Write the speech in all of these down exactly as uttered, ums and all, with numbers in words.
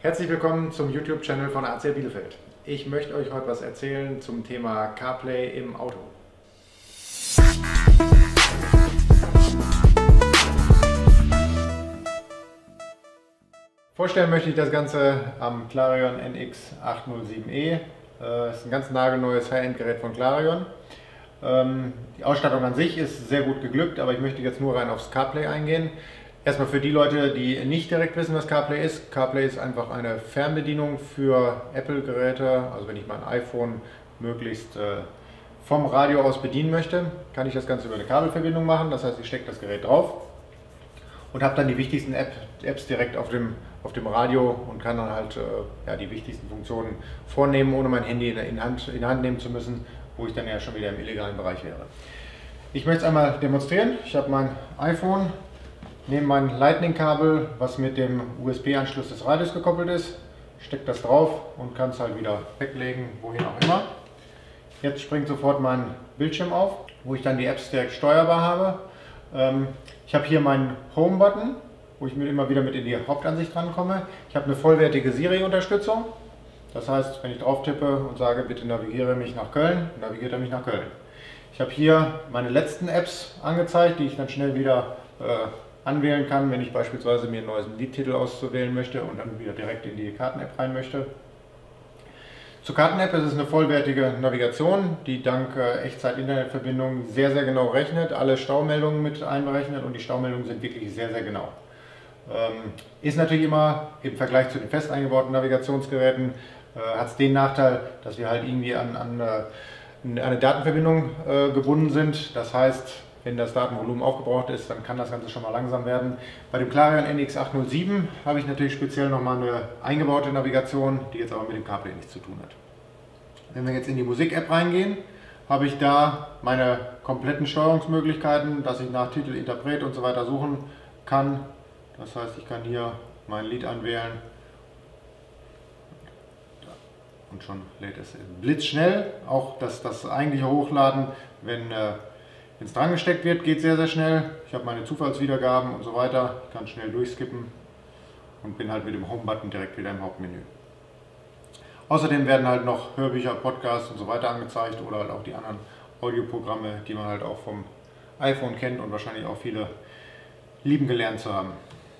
Herzlich willkommen zum YouTube-Channel von A C Bielefeld. Ich möchte euch heute was erzählen zum Thema CarPlay im Auto. Vorstellen möchte ich das Ganze am Clarion N X achthundertsieben E. Das ist ein ganz nagelneues High-End-Gerät von Clarion. Die Ausstattung an sich ist sehr gut geglückt, aber ich möchte jetzt nur rein aufs CarPlay eingehen. Erstmal für die Leute, die nicht direkt wissen, was CarPlay ist. CarPlay ist einfach eine Fernbedienung für Apple-Geräte. Also wenn ich mein iPhone möglichst äh, vom Radio aus bedienen möchte, kann ich das Ganze über eine Kabelverbindung machen. Das heißt, ich stecke das Gerät drauf und habe dann die wichtigsten App, Apps direkt auf dem, auf dem Radio und kann dann halt äh, ja, die wichtigsten Funktionen vornehmen, ohne mein Handy in Hand, in Hand nehmen zu müssen, wo ich dann ja schon wieder im illegalen Bereich wäre. Ich möchte es einmal demonstrieren. Ich habe mein iPhone, nehme mein Lightning-Kabel, was mit dem U S B-Anschluss des Radios gekoppelt ist, stecke das drauf und kann es halt wieder weglegen, wohin auch immer. Jetzt springt sofort mein Bildschirm auf, wo ich dann die Apps direkt steuerbar habe. Ähm, ich habe hier meinen Home-Button, wo ich mir immer wieder mit in die Hauptansicht rankomme. Ich habe eine vollwertige Siri-Unterstützung. Das heißt, wenn ich drauf tippe und sage, bitte navigiere mich nach Köln, navigiert er mich nach Köln. Ich habe hier meine letzten Apps angezeigt, die ich dann schnell wieder äh, anwählen kann, wenn ich beispielsweise mir einen neuen Liedtitel auswählen möchte und dann wieder direkt in die Karten-App rein möchte. Zur Karten-App ist es eine vollwertige Navigation, die dank äh, Echtzeit-Internetverbindung sehr, sehr genau rechnet, alle Staumeldungen mit einberechnet und die Staumeldungen sind wirklich sehr, sehr genau. Ähm, ist natürlich immer im Vergleich zu den fest eingebauten Navigationsgeräten, äh, hat es den Nachteil, dass wir halt irgendwie an, an äh, eine Datenverbindung äh, gebunden sind. Das heißt, wenn das Datenvolumen aufgebraucht ist, dann kann das Ganze schon mal langsam werden. Bei dem Clarion N X achthundertsieben habe ich natürlich speziell nochmal eine eingebaute Navigation, die jetzt aber mit dem CarPlay nichts zu tun hat. Wenn wir jetzt in die Musik-App reingehen, habe ich da meine kompletten Steuerungsmöglichkeiten, dass ich nach Titel, Interpret und so weiter suchen kann. Das heißt, ich kann hier mein Lied anwählen und schon lädt es blitzschnell. Auch das, das eigentliche Hochladen, wenn äh, Wenn es dran gesteckt wird, geht sehr, sehr schnell. Ich habe meine Zufallswiedergaben und so weiter. Ich kann schnell durchskippen und bin halt mit dem Home-Button direkt wieder im Hauptmenü. Außerdem werden halt noch Hörbücher, Podcasts und so weiter angezeigt oder halt auch die anderen Audioprogramme, die man halt auch vom iPhone kennt und wahrscheinlich auch viele lieben gelernt zu haben.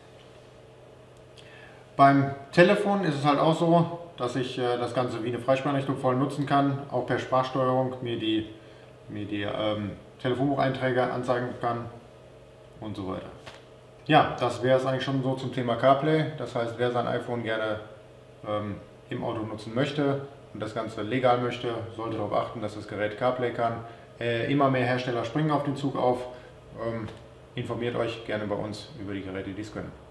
Beim Telefon ist es halt auch so, dass ich äh, das Ganze wie eine Freisprecheinrichtung voll nutzen kann, auch per Sprachsteuerung mir die, mir die ähm, Telefonbucheinträge anzeigen kann und so weiter. Ja, das wäre es eigentlich schon so zum Thema CarPlay. Das heißt, wer sein iPhone gerne ähm, im Auto nutzen möchte und das Ganze legal möchte, sollte darauf achten, dass das Gerät CarPlay kann. Äh, immer mehr Hersteller springen auf den Zug auf. Ähm, informiert euch gerne bei uns über die Geräte, die es können.